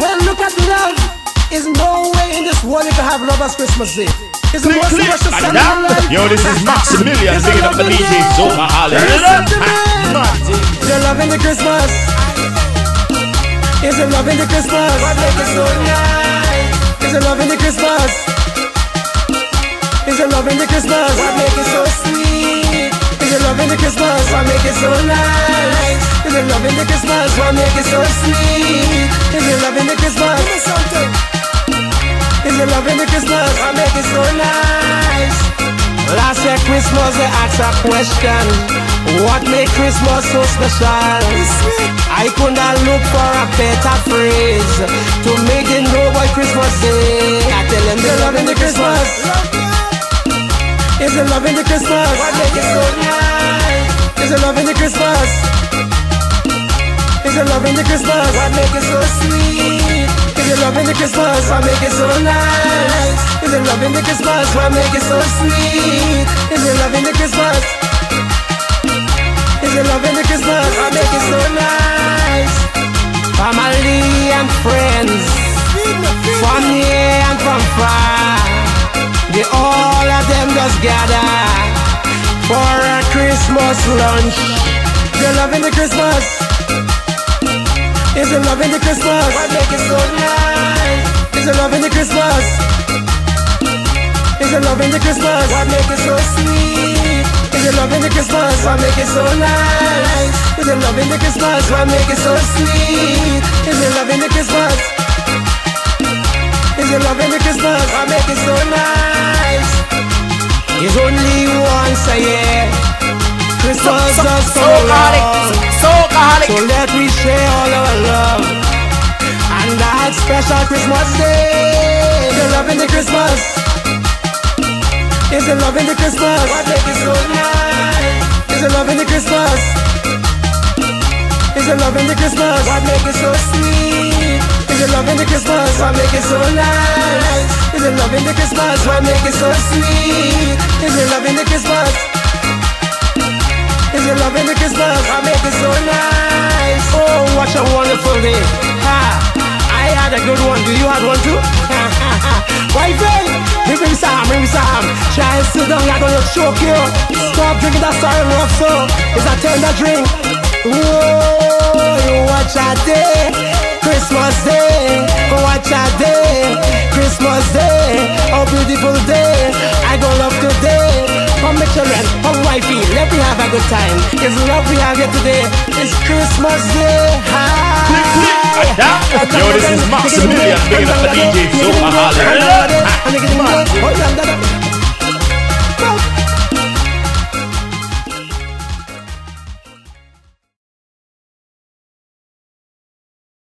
Well, look at love. There's no way in this world you can have love as Christmas Day. It's the most precious time of life. Yo, this is Maximilian picking up the DJ Soulaholic. Is there love in the Christmas? Is there love in the Christmas? What make it so nice? Is there love in the Christmas? Is there love in the Christmas? What make it so sweet? Is there love in the Christmas? What make it so nice? Is there love in the Christmas? What make it so sweet? Is there love in the Christmas? Give me something. Is there love in the Christmas? What make it so nice? Last year Christmas they asked a question: what make Christmas so special? I could not look for a better phrase to make it know what Christmas Day. I tell them there's love in the Christmas. Is there love in the Christmas? What make it so nice? Is there love in the Christmas? Is there love in the Christmas? What make it so sweet? Is there love in the Christmas? What make it so nice? Is there love in the Christmas? What make it so sweet? Is there love in the Christmas? Is there love in the Christmas? What make it so nice? Family and friends, from near and from far, they all of them just gather for a Christmas lunch. Is there love in the Christmas? Is there love in the Christmas? What make it so nice? Is there love in the Christmas? Is there love in the Christmas? What make it so sweet? Is there love in the Christmas? What make it so nice? Is there love in the Christmas? What make it so sweet? Is there love in the Christmas? Is there love in the Christmas? What make it so nice? It's only once a year. Christmas does come along. So let me share all our love and that special Christmas Day. Is there love in the Christmas? Is there love in the Christmas? What make it so nice? Is there love in the Christmas? Is there love in the Christmas? What make it so sweet? Is there love in the Christmas? What make it so nice? Is there love in the Christmas? What make it so sweet? Is there love in the Christmas? Is there love in the Christmas? What make it so nice? Oh, what a wonderful day. Ha! I had a good one. Do you have one too? Boyfriend, bring some. Try and sit down, I'm gonna choke you. Stop drinking that sorry rough so. It's a tender drink. Whoa, watch a day. Christmas Day. Watch a day. Christmas Day. Oh, beautiful day. I go love today. Come my children, come wifey, let me have a good time. It's love we have here today. It's Christmas Day. Yo, this is Maximilian picking up the DJ Soulaholic.